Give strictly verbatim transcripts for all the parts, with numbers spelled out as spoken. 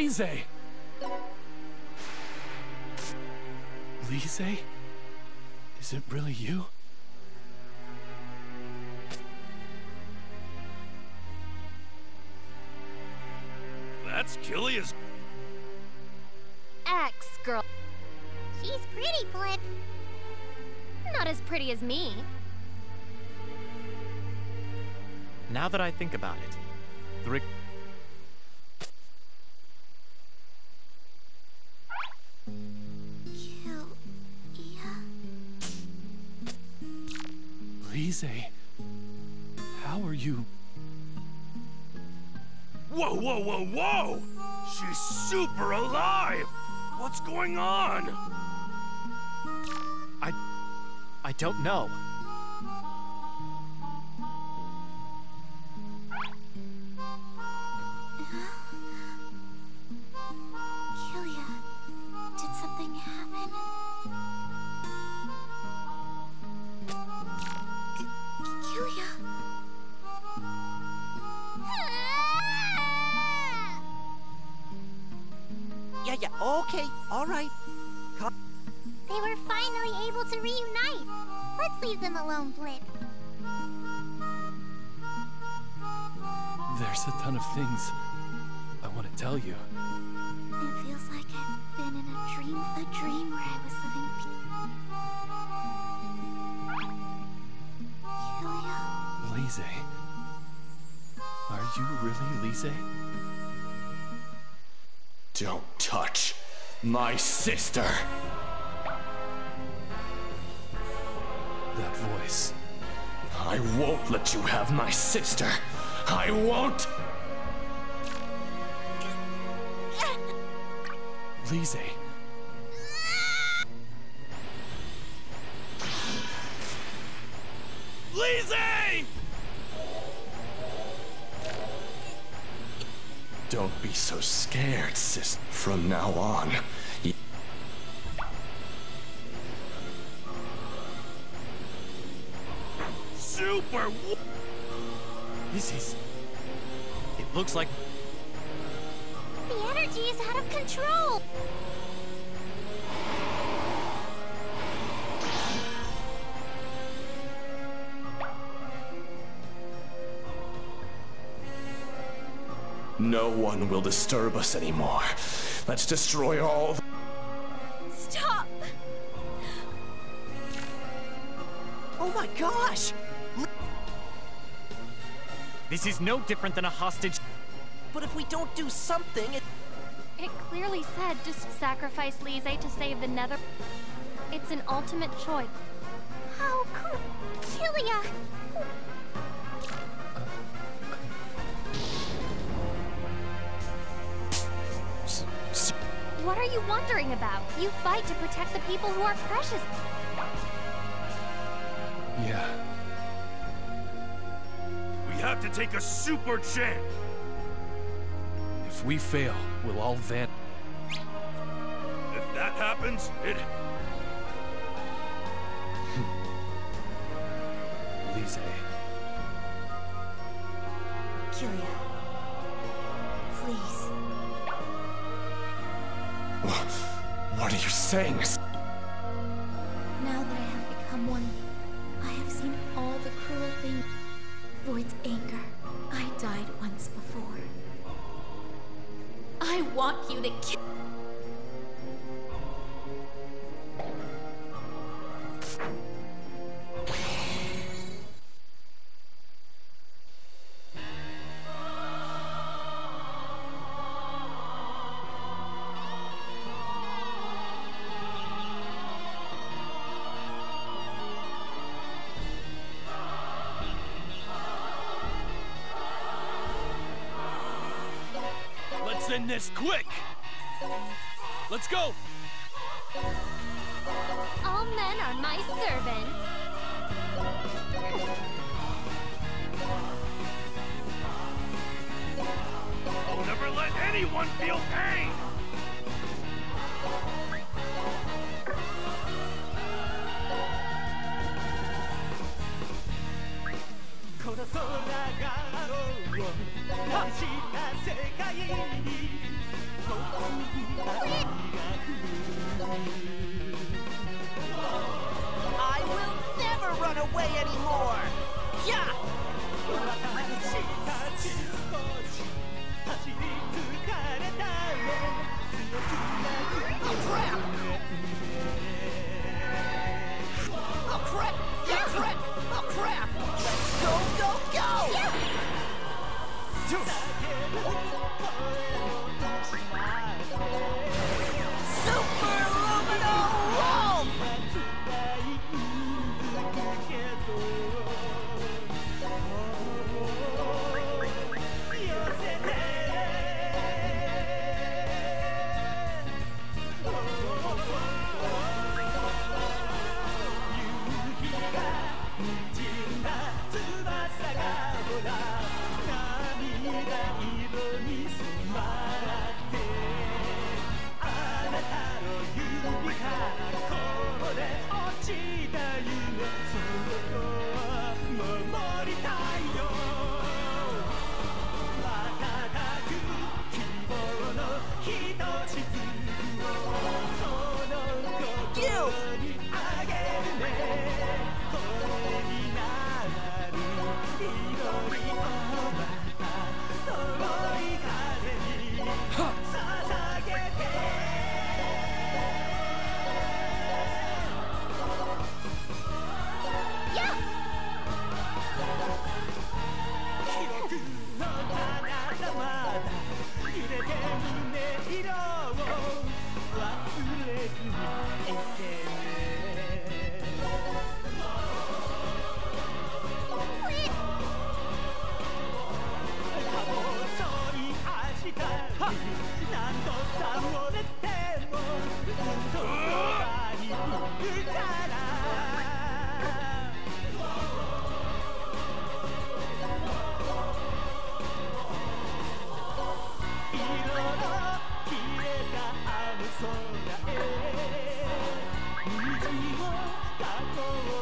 Lise! Lise? Is it really you? That's Killia's ex-girl. She's pretty, Blip. Not as pretty as me. Now that I think about it, the re- Lise, how are you? Whoa, whoa, whoa, whoa! She's super alive! What's going on? I... I don't know. Killia, did something happen? K Killia? Yeah, yeah, okay, all right. Come. They were finally able to reunite. Let's leave them alone, Blip. There's a ton of things I want to tell you. It feels like I've been in a dream, a dream where I was living pe- Killia? Lise, are you really Lise? Don't touch my sister! That voice. I won't let you have my sister! I won't! Lise. Lise! Don't be so scared, sis. From now on, y- Super! This is... It looks like... The energy is out of control! no one will disturb us anymore. Let's destroy all the- Stop! Oh my gosh! This is no different than a hostage... But if we don't do something, it... It clearly said just sacrifice Lise to save the Nether. It's an ultimate choice. How could Killia? What are you wondering about? You fight to protect the people who are precious. Yeah. We have to take a super chance! If we fail, we'll all van- If that happens, it... Lise. Killia. Please. What are you saying? Now that I have become one, I have seen all the cruel things. Void's anger. I died once before. I want you to kill. Let's end this quick! Let's go! All men are my servants. I'll never let anyone feel pain!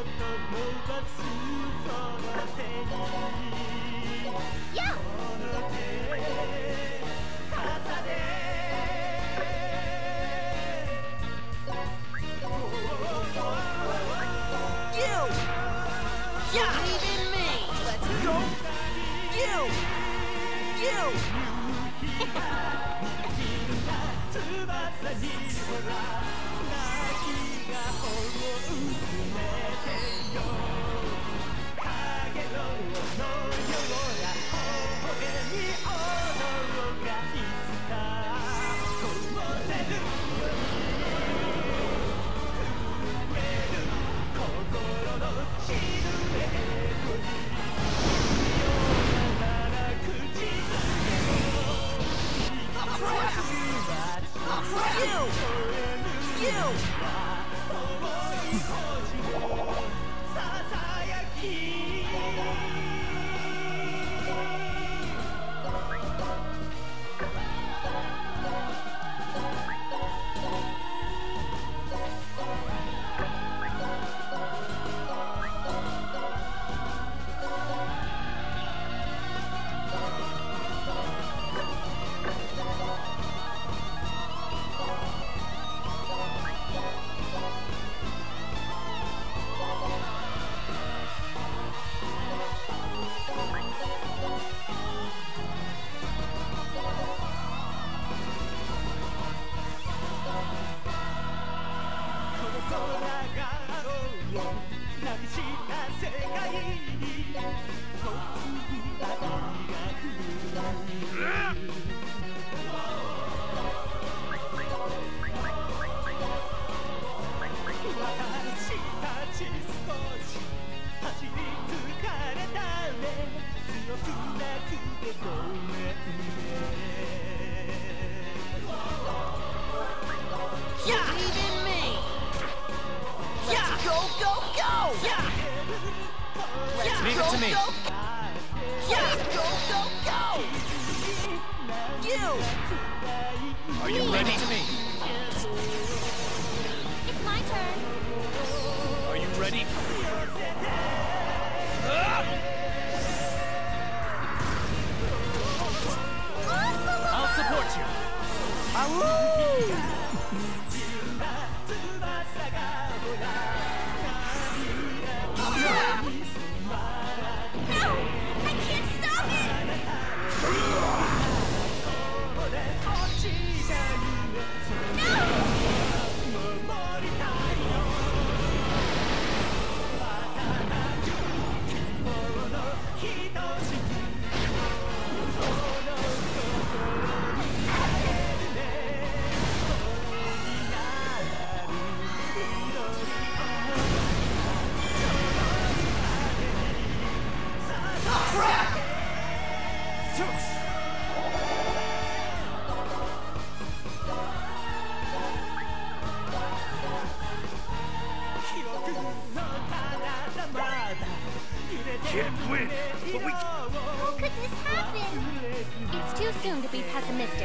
Can't win, but we... How could this happen? It's too soon to be pessimistic.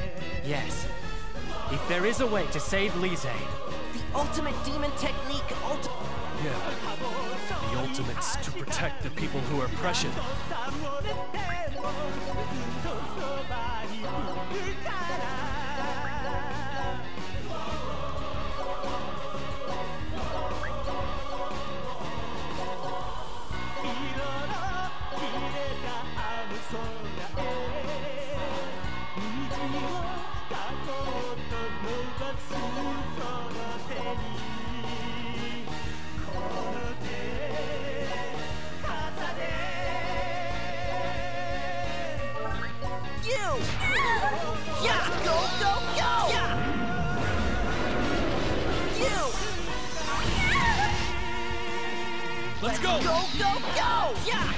Yes. If there is a way to save Lise, The ultimate demon technique, ulti- Yeah. The ultimate's to protect the people who are prescient. let's go! Go, go, go! Yeah!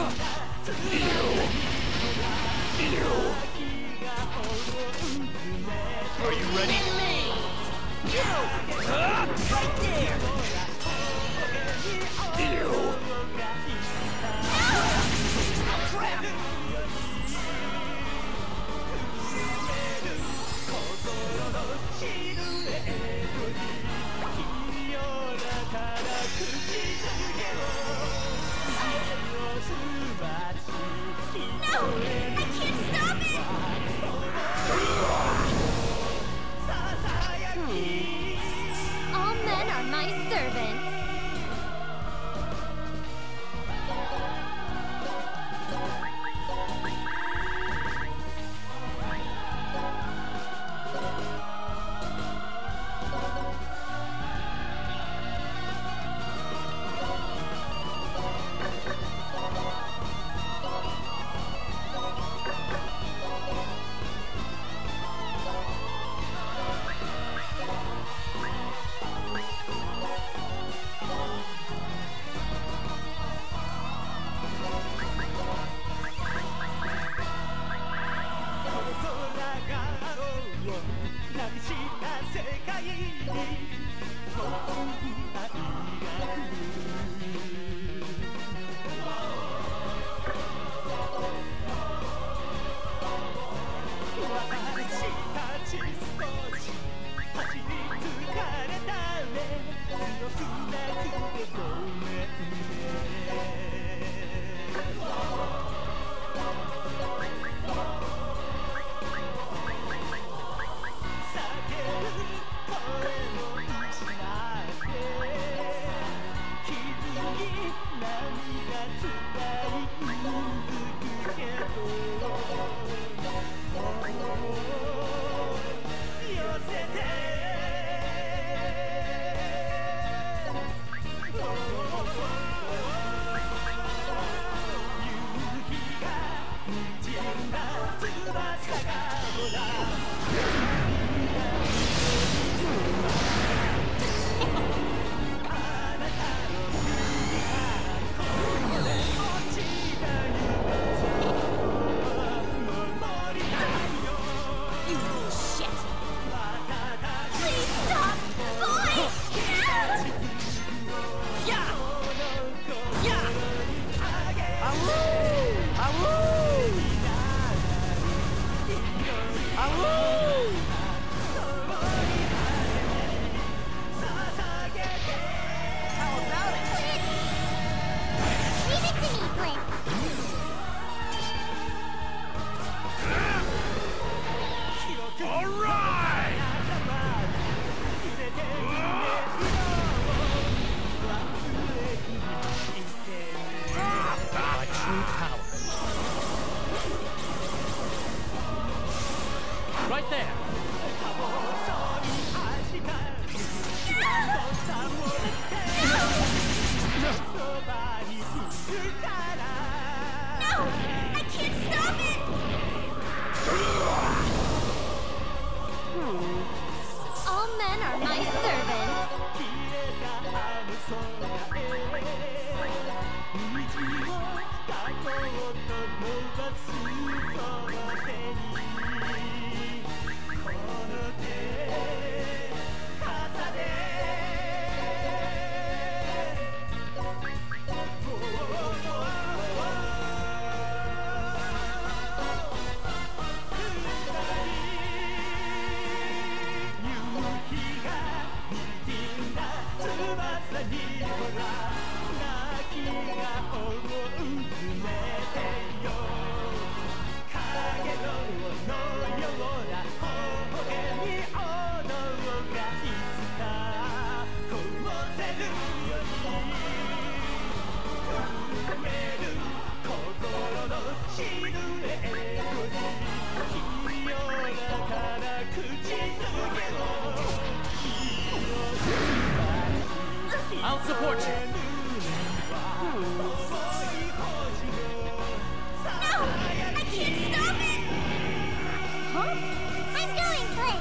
Are you ready? You! Ah, right there! Ew! Ah, crap! I can't stop it! All men are my servants. Right there. No! I can't stop it! All men are my servants. I'll support you. No! I can't stop it! Huh? I'm going, Blake!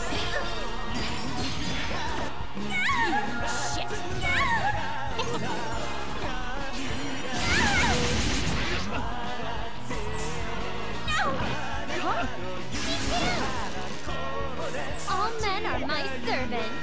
All men are my servants.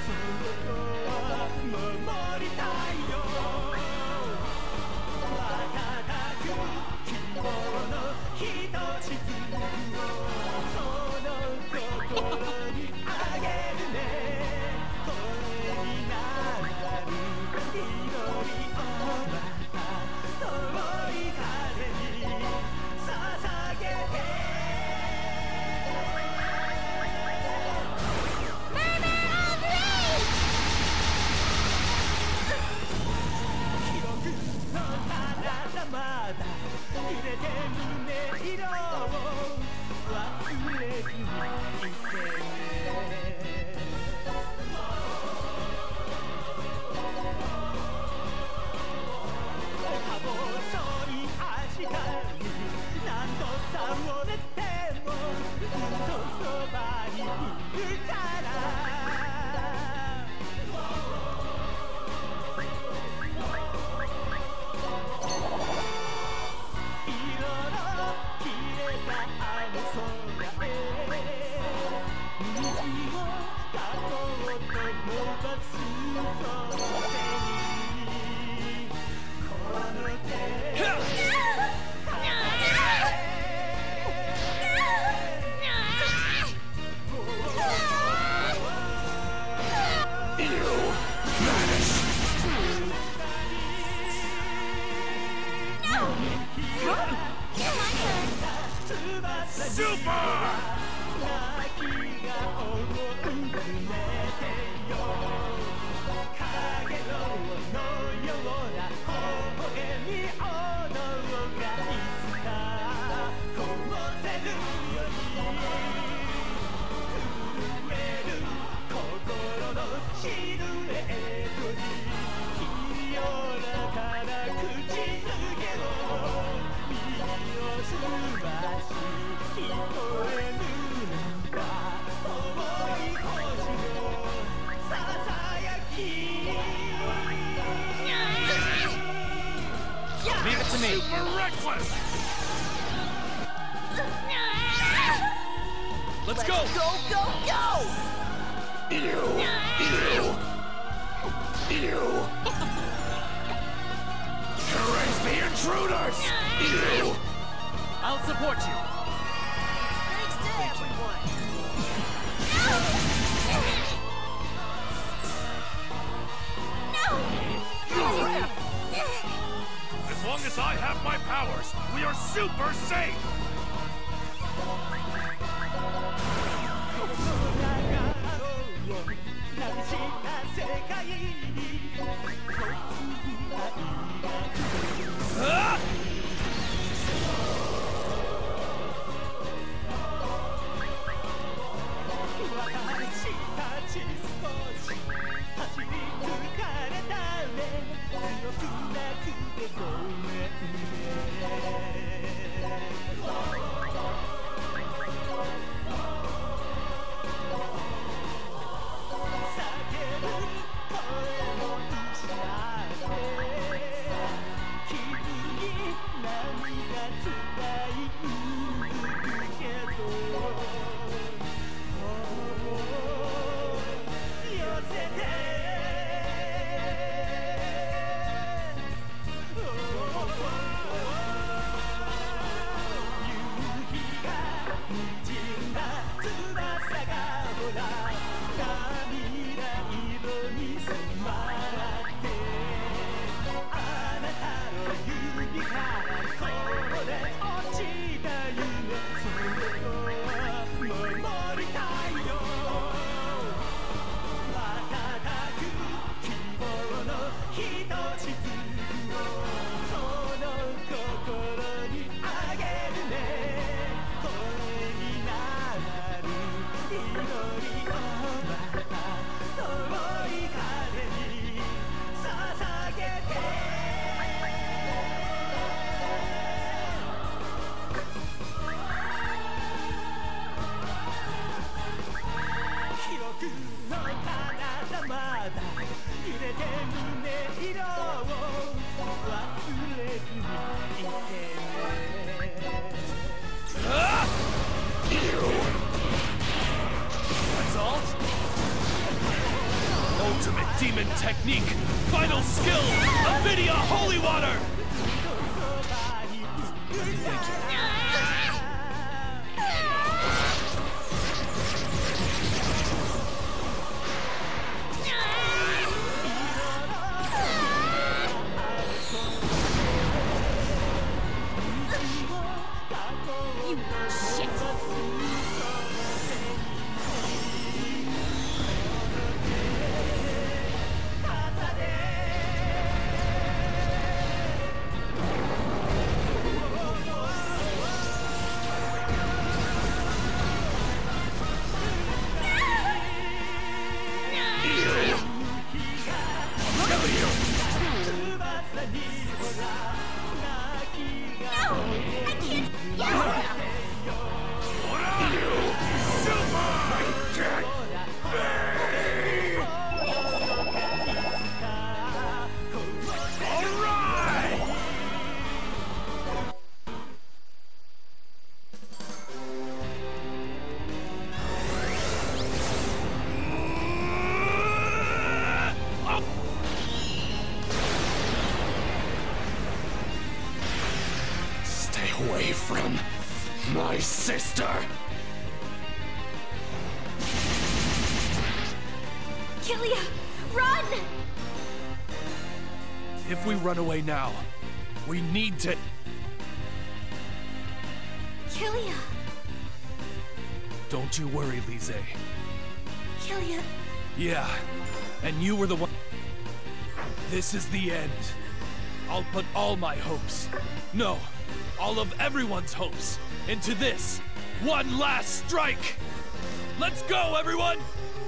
Leave it to me. Super reckless! Let's go! Go, go, go! Ew! Ew! Ew! Erase the intruders! Ew! I'll support you. Thanks to everyone. As long as I have my powers, we are super safe! Ah! That's all? Ultimate demon technique! Final skill! Avidia Holy Water! Thank you. You shit! Away from my sister! Killia, run! If we run away now, we need to... Killia, Don't you worry, Lise. Killia, Yeah, and you were the one... This is the end. I'll put all my hopes, no, all of everyone's hopes, into this one last strike! Let's go, everyone!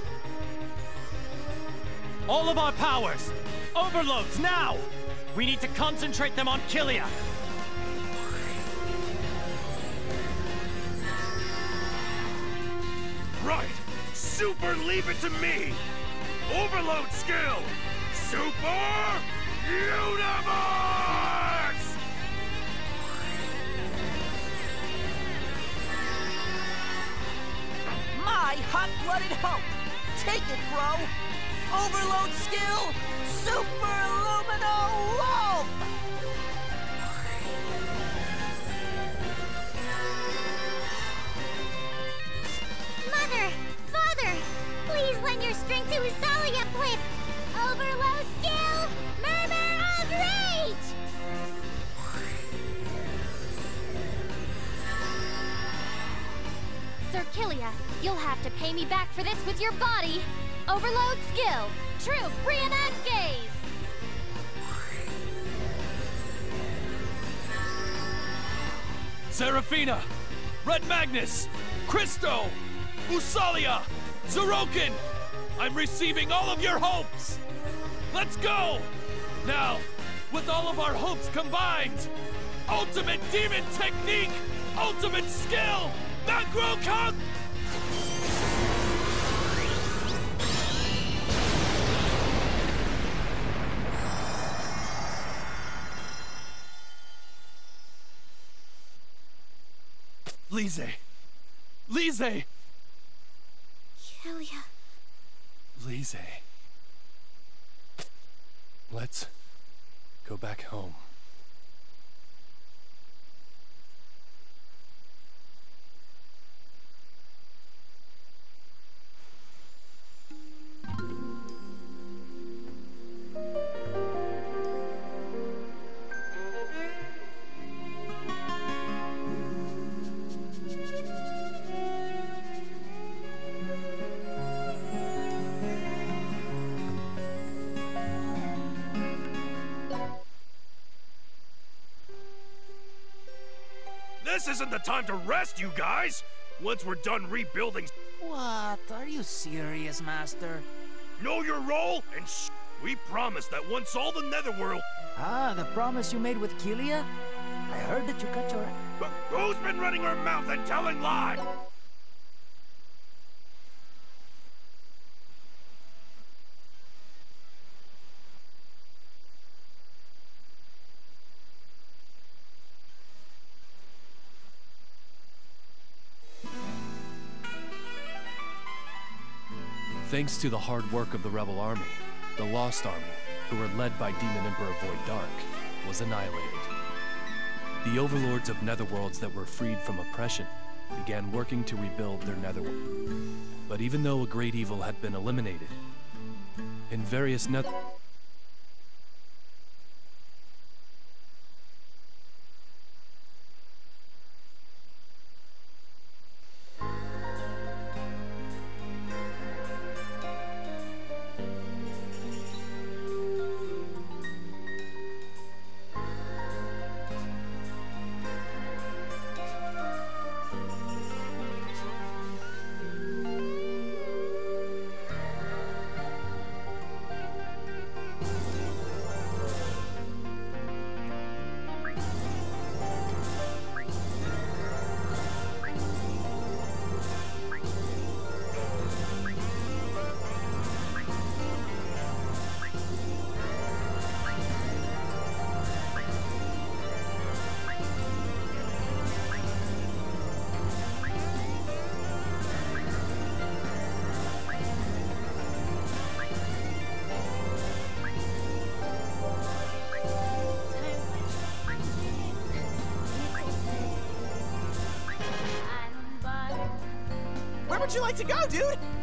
All of our powers! Overloads, now! We need to concentrate them on Killia! Right! Super leave it to me! Overload skill! Super Universe! My hot-blooded hope! Take it, bro! Overload skill! Super Illumino Wolf! Mother! Father! Please lend your strength to Usalia with Overload Skill! Murmur of Rage! Sir Killia, you'll have to pay me back for this with your body! Overload Skill! True Reenact Gaze! Seraphina! Red Magnus! Christo! Usalia! Zeroken! I'm receiving all of your hopes! Let's go! Now, with all of our hopes combined, ultimate demon technique! Ultimate skill! Macro Con! Lise! Lise! Killia. Lise. Let's go back home. This isn't the time to rest, you guys! Once we're done rebuilding... What? Are you serious, Master? Know your role, and sh we promise that once all the Netherworld... Ah, the promise you made with Killia? I heard that you cut your... Wh- Who's been running her mouth and telling lies? Thanks to the hard work of the Rebel Army, the Lost Army, who were led by Demon Emperor Void Dark, was annihilated. The overlords of netherworlds that were freed from oppression began working to rebuild their netherworld. But even though a great evil had been eliminated, in various net- Where would you like to go, dude?